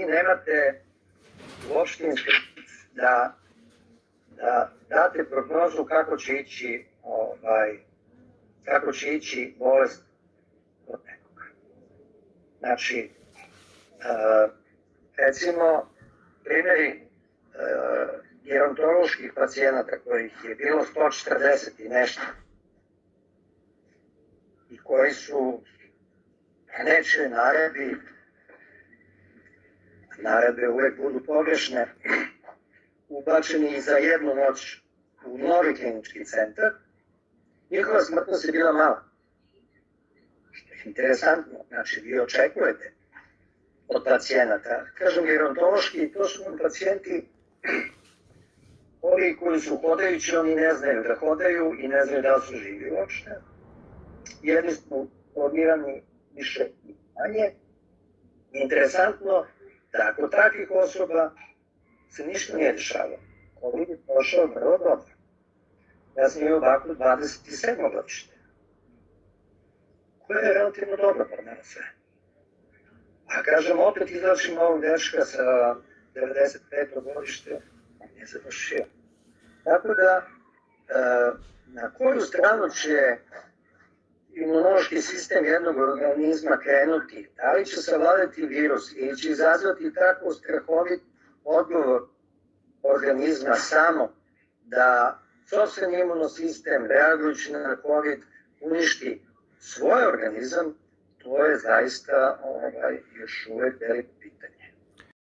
vi nemate uopšte da date prognozu kako će ići bolest kod nekoga. Znači, recimo, primjeri gerontoloških pacijenata kojih je bilo 140 i nešto i koji su nečije naredbe uvek budu pogrešne, ubačeni i za jednu noć u novi klinički centar, njihova smrtnost je bila mala. Što je interesantno, znači vi očekujete od pacijenata. Kažem, gerontološki, to su pacijenti ovi koji su hodajući, oni ne znaju da hodaju i ne znaju da li su živi uopšte. Jedni su formirani više i manje. Interesantno da kod takvih osoba se ništa nije dešavalo. COVID je prošao vrlo dobro. Ja sam imao baku 27. godište, koja je relativno dobro podnela sve. A kažem, opet izlačim ovog dečka sa 95. godište, on je završio. Tako da, na koju stranu će imunološki sistem jednog organizma krenuti, da li će savladati virus ili će izazvati tako strahovit odgovor organizma samo da sopstveni imunosistem, reagujući na COVID, uništi svoj organizam, to je zaista još uvek veliko